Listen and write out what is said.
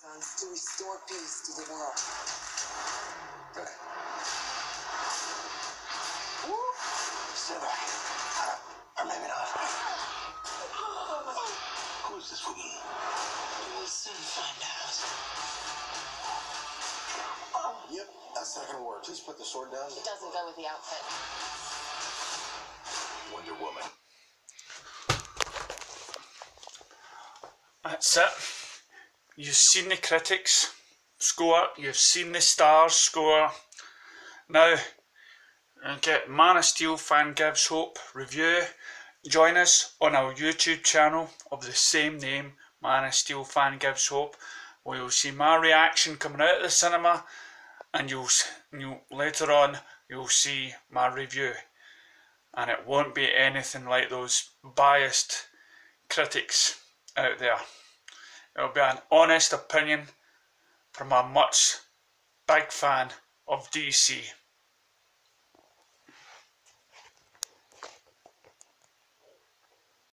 To restore peace to the world. Right. Sit back. Or maybe not. Who is this woman? We'll soon find out. Yep, that's not gonna work. Please put the sword down. It doesn't go with the outfit. Wonder Woman. That's it. You've seen the critics score, you've seen the stars score. Now, get Man of Steel Fan Gives Hope review. Join us on our YouTube channel of the same name, Man of Steel Fan Gives Hope, where you'll see my reaction coming out of the cinema, and you'll later on you'll see my review, and it won't be anything like those biased critics out there. It'll be an honest opinion from a much big fan of DC.